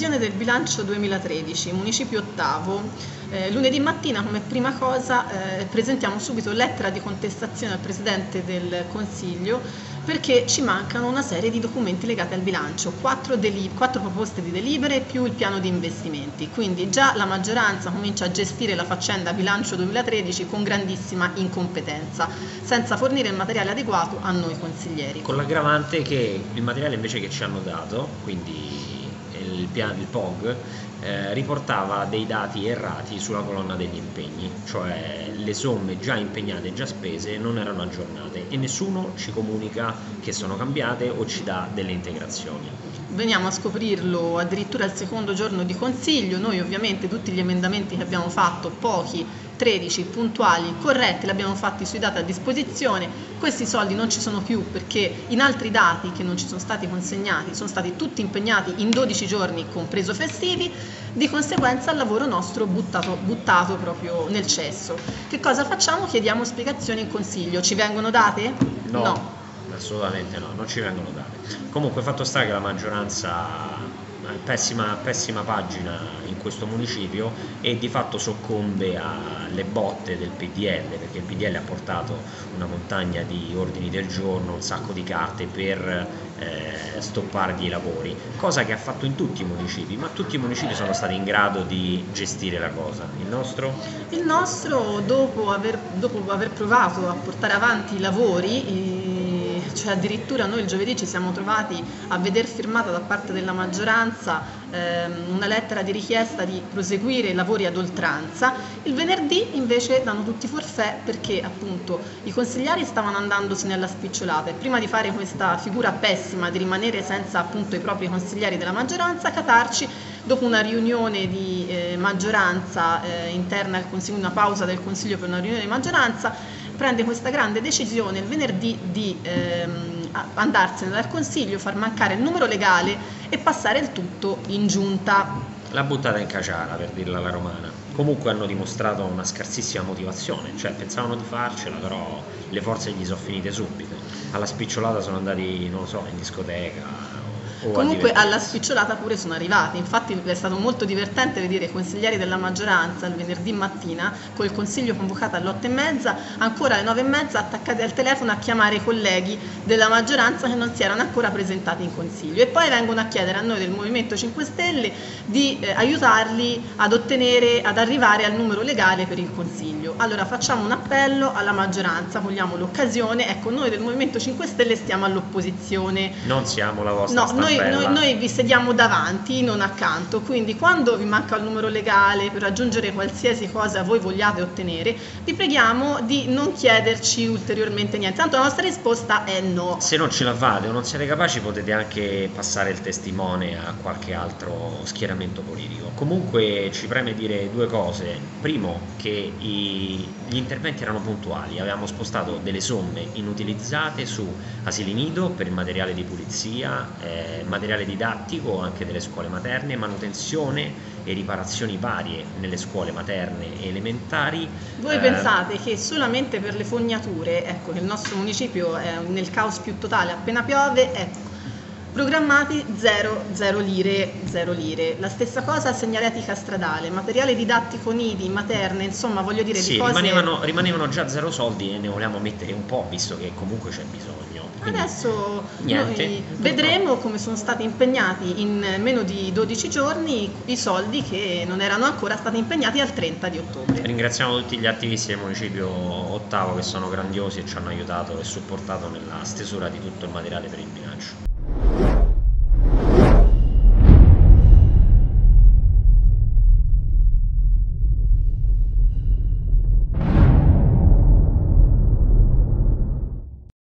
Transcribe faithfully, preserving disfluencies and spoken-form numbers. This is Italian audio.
revisione del bilancio duemilatredici, Municipio Ottavo. Eh, lunedì mattina come prima cosa eh, presentiamo subito lettera di contestazione al Presidente del Consiglio perché ci mancano una serie di documenti legati al bilancio, quattro, deli- quattro proposte di delibere più il piano di investimenti, quindi già la maggioranza comincia a gestire la faccenda bilancio duemilatredici con grandissima incompetenza, senza fornire il materiale adeguato a noi consiglieri. Con l'aggravante che il materiale invece che ci hanno dato, quindi il piano il P O G, eh, riportava dei dati errati sulla colonna degli impegni, cioè le somme già impegnate e già spese non erano aggiornate e nessuno ci comunica che sono cambiate o ci dà delle integrazioni. Veniamo a scoprirlo addirittura al secondo giorno di consiglio. Noi ovviamente tutti gli emendamenti che abbiamo fatto, pochi, tredici, puntuali, corretti, li abbiamo fatti sui dati a disposizione. Questi soldi non ci sono più perché in altri dati che non ci sono stati consegnati sono stati tutti impegnati in dodici giorni, compreso festivi, di conseguenza il lavoro nostro buttato, buttato proprio nel cesso. Che cosa facciamo? Chiediamo spiegazioni in consiglio. Ci vengono date? No. No. Assolutamente no, non ci vengono date. Comunque, fatto sta che la maggioranza è pessima, pessima pagina in questo municipio e di fatto soccombe alle botte del P D L, perché il P D L ha portato una montagna di ordini del giorno, un sacco di carte per eh, stoppargli i lavori, cosa che ha fatto in tutti i municipi, ma tutti i municipi sono stati in grado di gestire la cosa. Il nostro? Il nostro, dopo aver, dopo aver provato a portare avanti i lavori, eh, cioè addirittura noi il giovedì ci siamo trovati a veder firmata da parte della maggioranza ehm, una lettera di richiesta di proseguire i lavori ad oltranza. Il venerdì invece danno tutti forfait perché appunto i consigliari stavano andandosi nella spicciolata e prima di fare questa figura pessima di rimanere senza appunto i propri consigliari della maggioranza, Catarci, dopo una riunione di eh, maggioranza eh, interna al Consiglio, una pausa del Consiglio per una riunione di maggioranza, prende questa grande decisione il venerdì di ehm, andarsene dal Consiglio, far mancare il numero legale e passare il tutto in giunta. La buttata in caciara, per dirla alla romana. Comunque hanno dimostrato una scarsissima motivazione, cioè pensavano di farcela, però le forze gli sono finite subito. Alla spicciolata sono andati, non lo so, in discoteca. Comunque alla spicciolata pure sono arrivati, infatti è stato molto divertente vedere i consiglieri della maggioranza il venerdì mattina col consiglio convocato alle otto e mezza, ancora alle nove e mezza attaccati al telefono a chiamare i colleghi della maggioranza che non si erano ancora presentati in consiglio e poi vengono a chiedere a noi del Movimento cinque Stelle di eh, aiutarli ad ottenere, ad arrivare al numero legale per il consiglio. Allora facciamo un appello alla maggioranza, cogliamo l'occasione, ecco noi del Movimento cinque Stelle stiamo all'opposizione. Non siamo la vostra no, noi Noi, noi vi sediamo davanti, non accanto, quindi quando vi manca il numero legale per raggiungere qualsiasi cosa voi vogliate ottenere, vi preghiamo di non chiederci ulteriormente niente, tanto la nostra risposta è no. Se non ce la fate o non siete capaci potete anche passare il testimone a qualche altro schieramento politico. Comunque ci preme dire due cose: primo, che i, gli interventi erano puntuali, avevamo spostato delle somme inutilizzate su asili nido per il materiale di pulizia, eh, materiale didattico anche delle scuole materne, manutenzione e riparazioni varie nelle scuole materne e elementari. Voi eh, pensate che solamente per le fognature, ecco che il nostro municipio è nel caos più totale, appena piove, ecco, programmati zero, zero lire, zero lire. La stessa cosa segnaletica stradale, materiale didattico nidi, materne, insomma voglio dire sì, di cose... rimanevano, rimanevano già zero soldi e ne volevamo mettere un po', visto che comunque c'è bisogno. Quindi, adesso niente, noi vedremo come sono stati impegnati in meno di dodici giorni i soldi che non erano ancora stati impegnati al trenta di ottobre. Ringraziamo tutti gli attivisti del municipio Ottavo che sono grandiosi e ci hanno aiutato e supportato nella stesura di tutto il materiale per il bilancio.